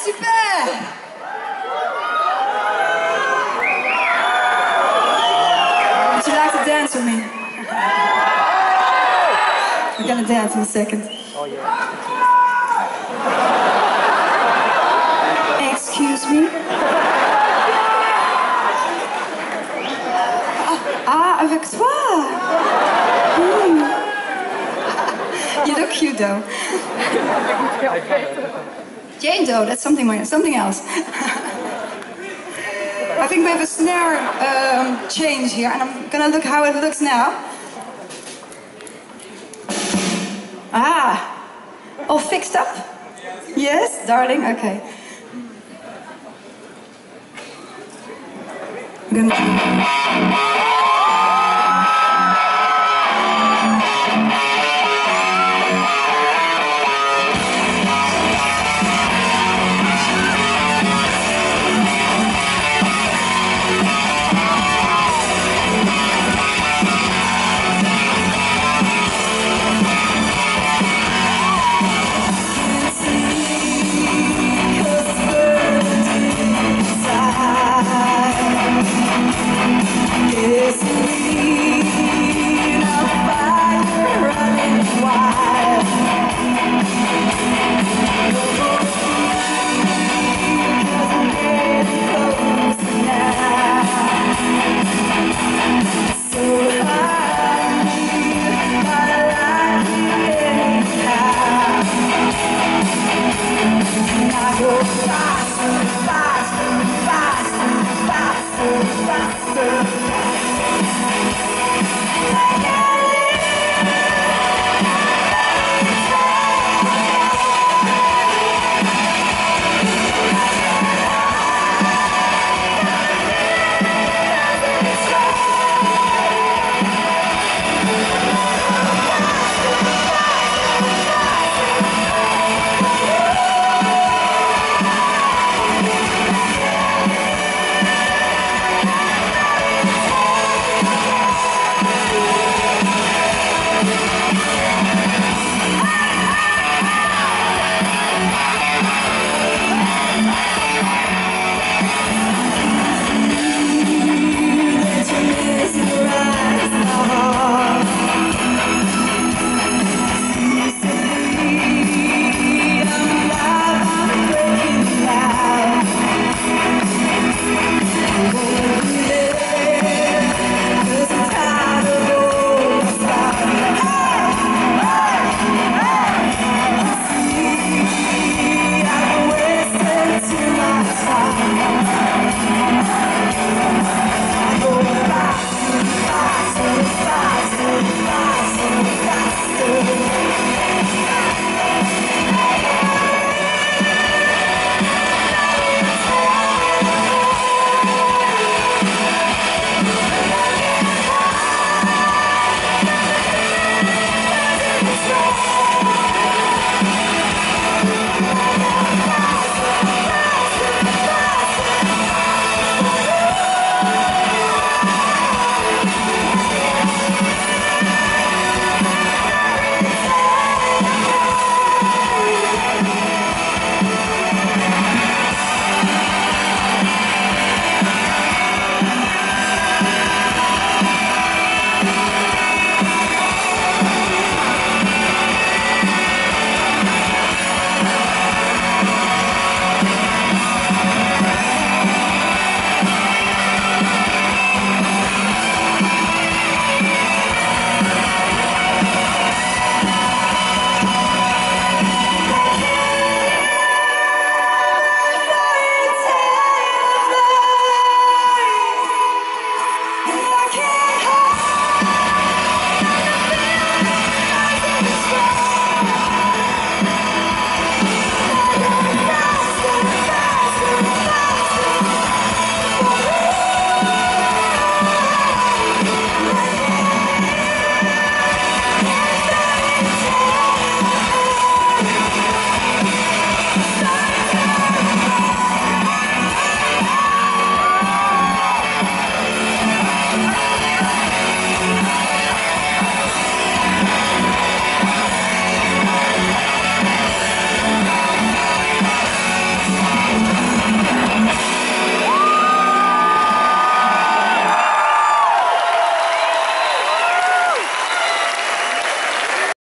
super! Would you like to dance with me? We're gonna dance in a second. Oh yeah. Excuse me? Ah, avec toi! You look cute though. Jane though, that's something else. I think we have a snare change here, and I'm gonna look how it looks now. Ah, all fixed up? Yes, darling, okay. I'm gonna